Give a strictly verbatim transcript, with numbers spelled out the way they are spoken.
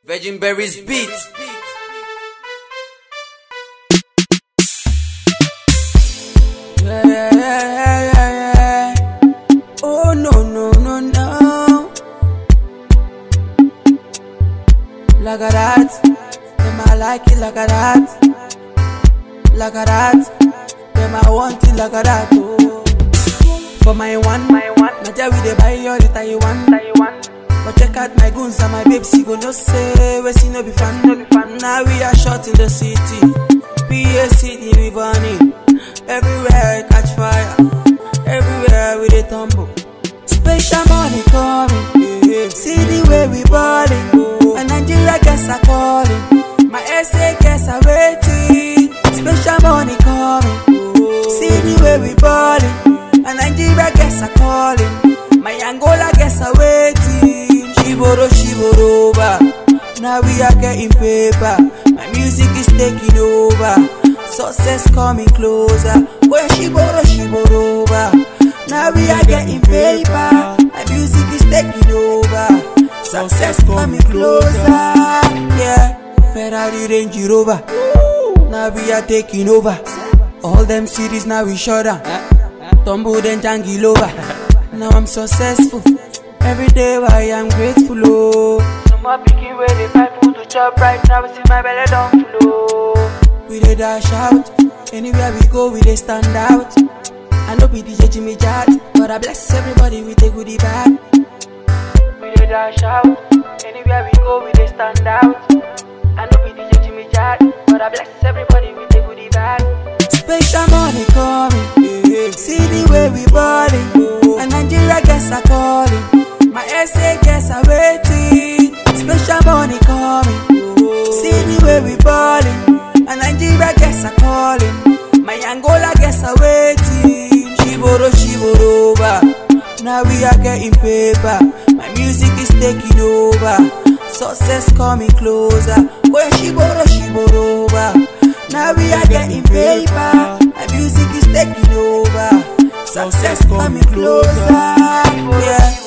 Virginberry's beat. Yeah, yeah, yeah, yeah, yeah. Oh no, no, no, no. Like a that, them I like it like a that. Like a that, them I want it like a that. Oh. For my one, my one. Naja we dey buy all the Taiwan, Taiwan. But check out my goons and my babes, you go no say we see no be fun, no be fun. Now we are shot in the city, P A city we burning. Everywhere catch fire, everywhere we dey tumble. Special money coming, yeah. See the way we balling, oh. And Nigeria guests are calling, my S A guests are waiting. Special money coming, oh. See the way we balling, and Nigeria guests are calling, my Angola guests are waiting. Shiboro, shiboro over, now we are getting paper. My music is taking over, success coming closer. Boy, shiboro, shiboro over, now we are getting paper. My music is taking over, success coming closer. Yeah, Ferrari Range Rover, now we are taking over. All them cities now we shut down, tumble then jangle over. Now I'm successful. Every day I am grateful, oh. No more picking where they find food to chop. Right now I see my belly don't flow. We dey dash out, anywhere we go we dey stand out. I know be D J Jimmy Jat, but I bless everybody with a goodie bag. We dey dash out, anywhere we go we dey stand out. I know be D J Jimmy Jat, but I bless everybody with a goodie bag. Special money coming, yeah. See the way we balling, oh. And Nigeria guests are calling, my S A guests are waiting. Special money coming, oh. See the way we balling, and Nigeria guests are calling, my Angola guests are waiting. Shiboro, shiboro over, now we are getting paper. My music is taking over, success coming closer. Boy, shiboro, shiboro over, now we are getting paper. My music is taking over, success coming closer. Yeah.